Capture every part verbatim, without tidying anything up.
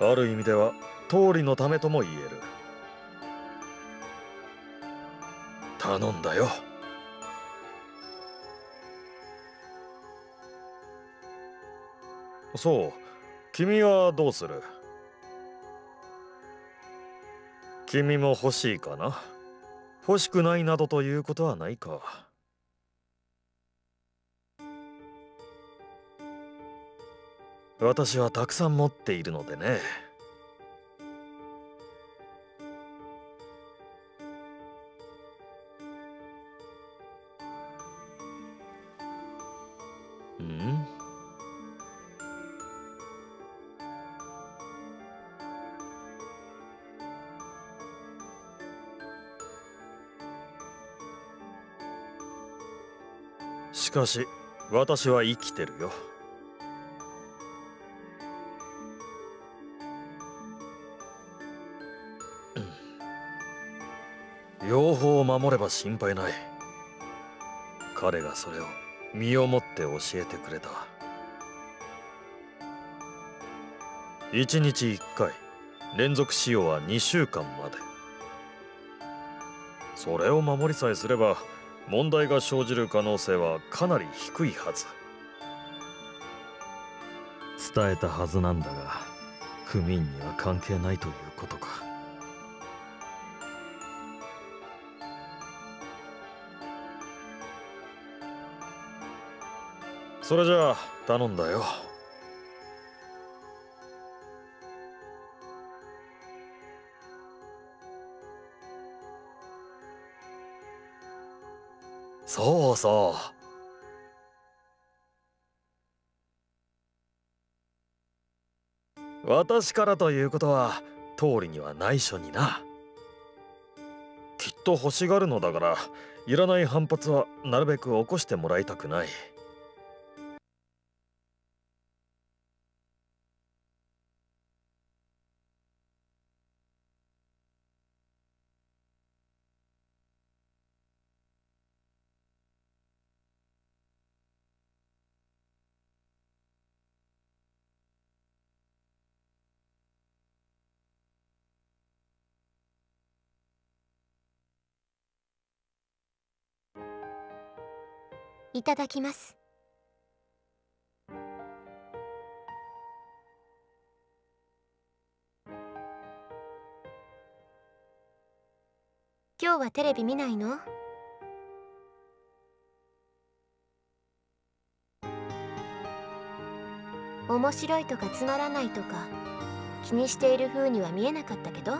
ある意味では通りのためとも言える。頼んだよ。そう、君はどうする？君も欲しいかな？欲しくないなどということはないか。私はたくさん持っているのでね。うん？しかし私は生きてるよ。両方を守れば心配ない。彼がそれを身をもって教えてくれた。いちにちいっかい、連続使用はにしゅうかんまで。それを守りさえすれば問題が生じる可能性はかなり低いはず。伝えたはずなんだが、クミンには関係ないということか。それじゃあ頼んだよ。そうそう。私からということは通りには内緒にな。きっと欲しがるのだから、いらない反発はなるべく起こしてもらいたくない。 いただきます。今日はテレビ見ないの？面白いとかつまらないとか気にしている風には見えなかったけど。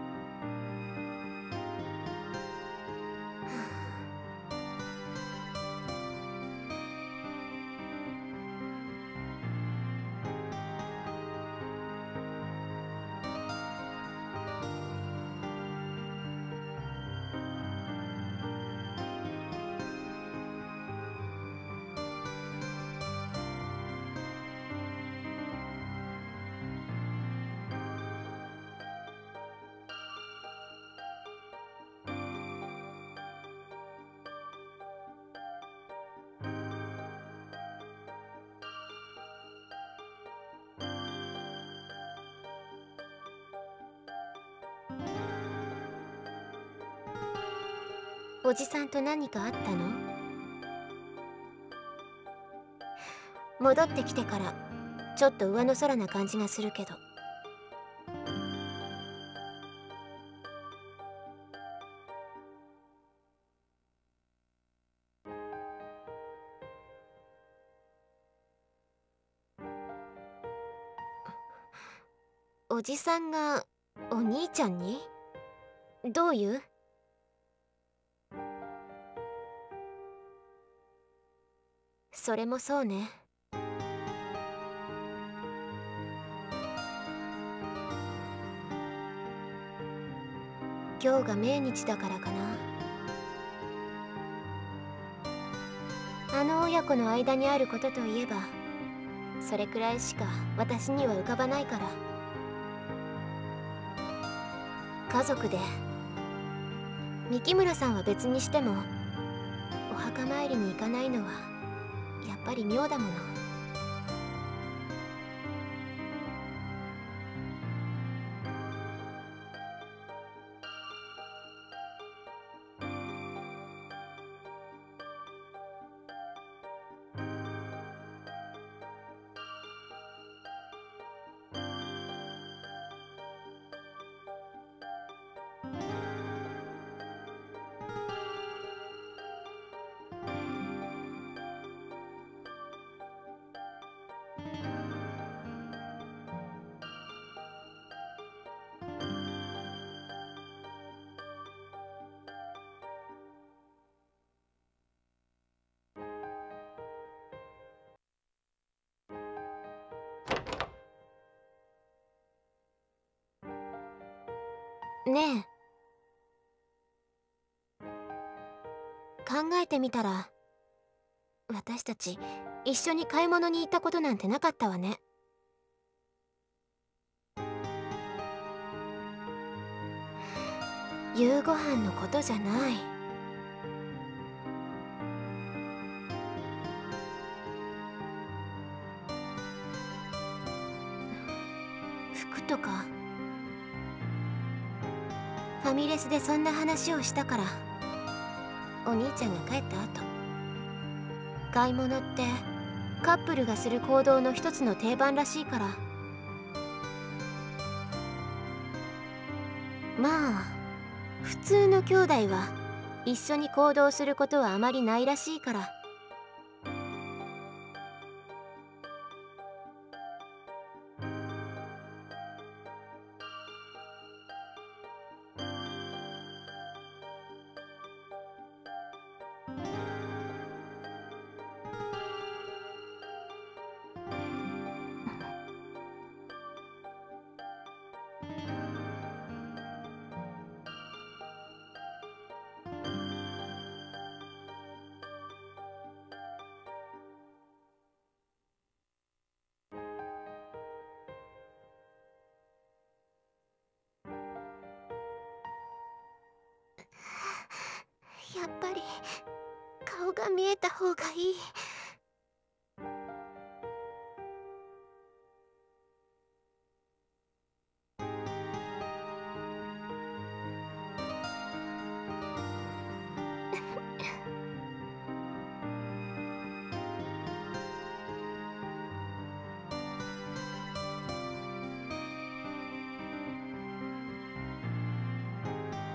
おじさんと何かあったの？戻ってきてからちょっと上の空な感じがするけど。おじさんがお兄ちゃんに？どういう？それもそうね。今日が命日だからかな。あの親子の間にあることといえばそれくらいしか私には浮かばないから。家族で三木村さんは別にしてもお墓参りに行かないのはやっぱり妙だもの。 ねえ、考えてみたら私たち一緒に買い物に行ったことなんてなかったわね。夕ご飯のことじゃない。服とかファミレスでそんな話をしたから、お兄ちゃんが帰った後、買い物ってカップルがする行動の一つの定番らしいから、まあ普通の兄弟は一緒に行動することはあまりないらしいから。やっぱり顔が見えた方がいい。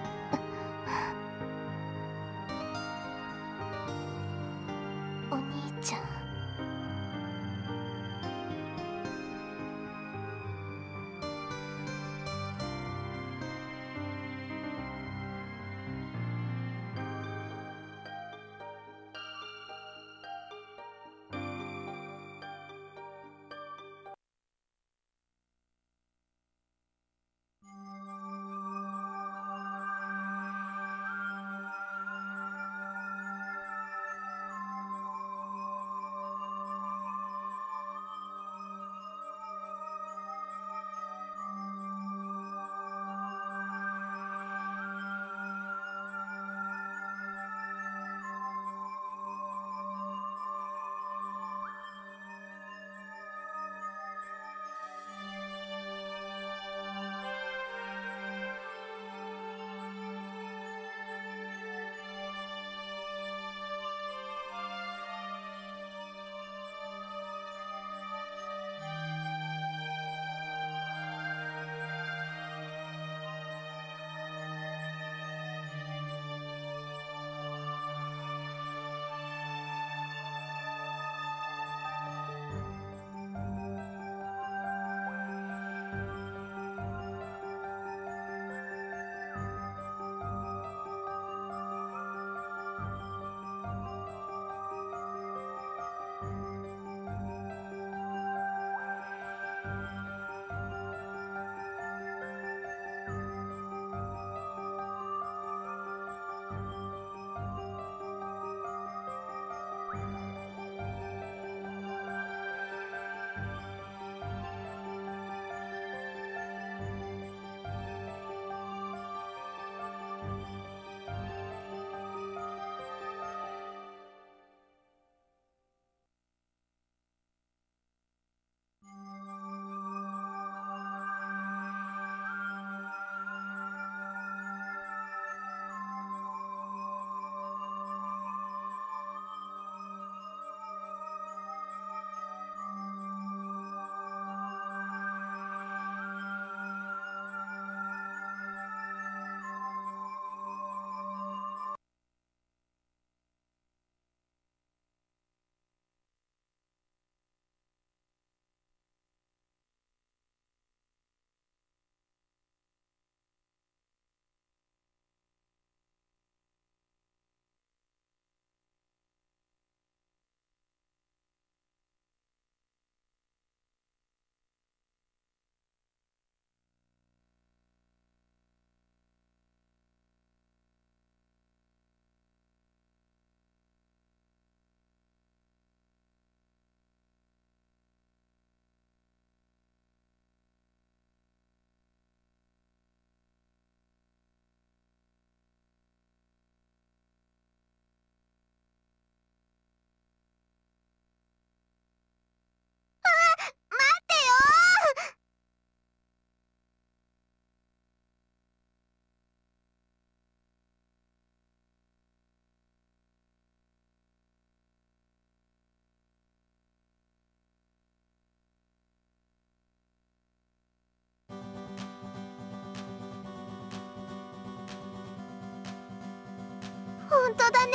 お兄当だね。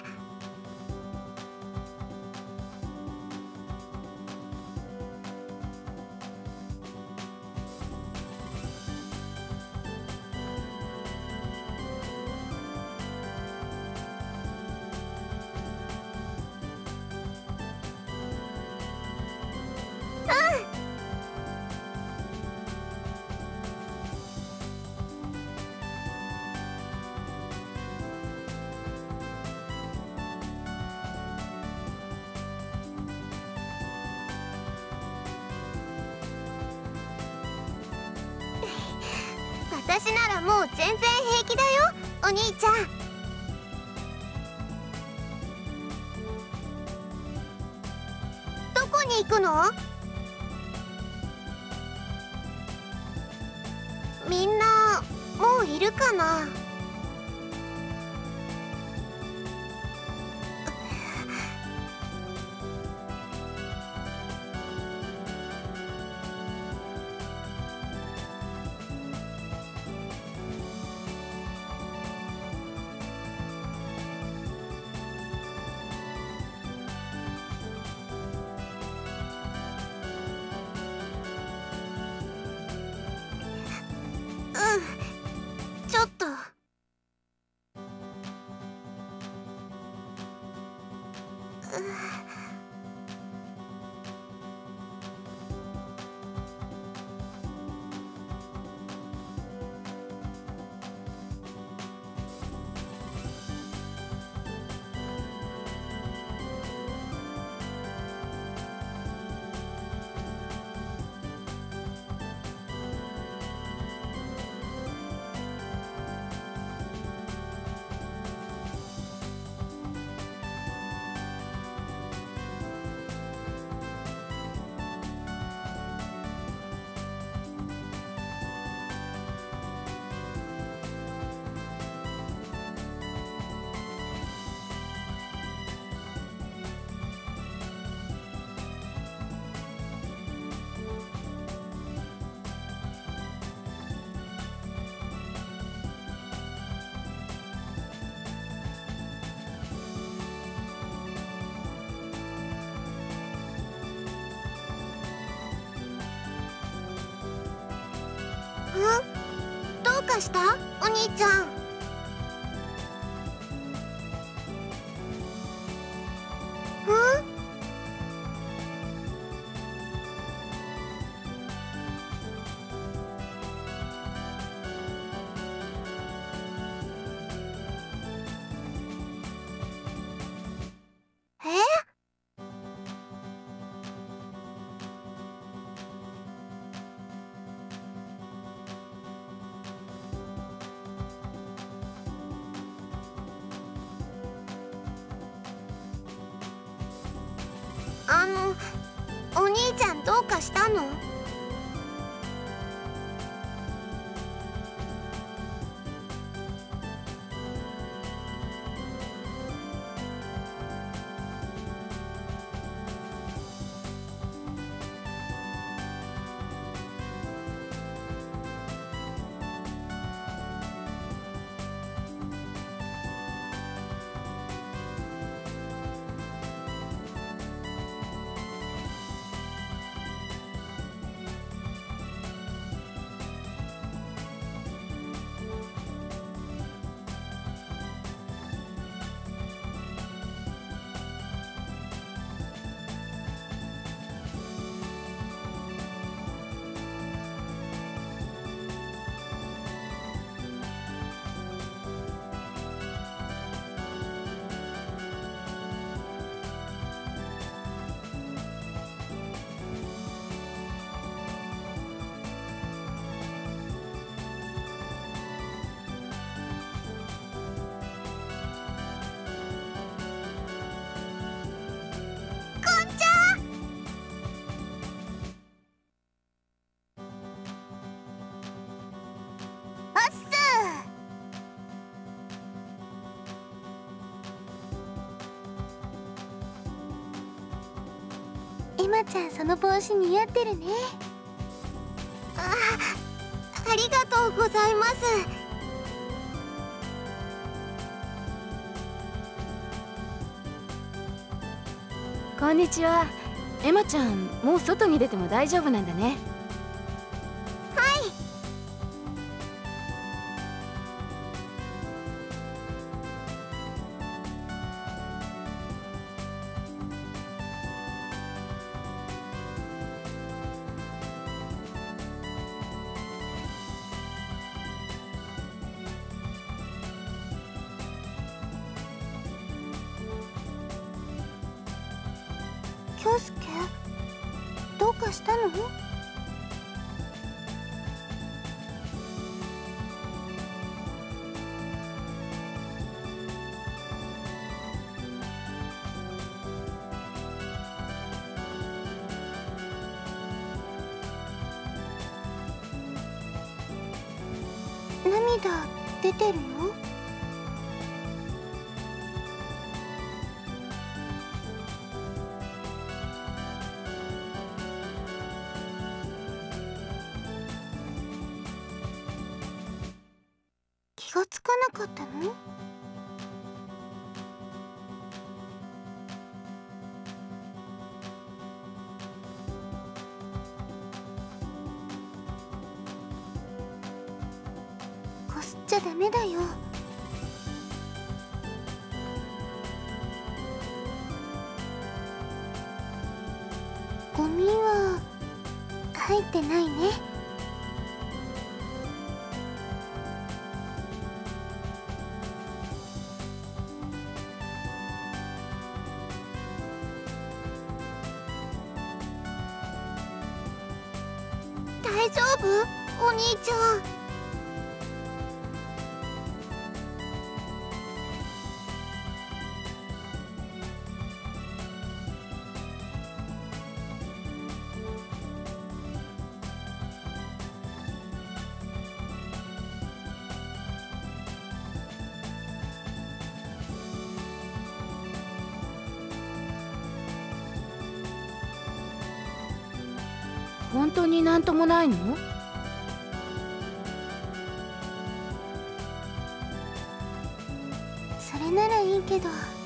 私ならもう全然平気だよ、お兄ちゃん。どこに行くの？みんなもういるかな？ちょっと。ん？どうかした？お兄ちゃん。ん？え？あの、お兄ちゃんどうかしたの？エマちゃん、その帽子似合ってるね。あ、ありがとうございます。 こんにちは。エマちゃん、もう外に出ても大丈夫なんだね。 はい。京介、どうかしたの？涙出てるよ。気がつかなかったの？こすっちゃダメだよ。ゴミは入ってないね。大丈夫？お兄ちゃん。 本当になんともないの？ それならいいけど。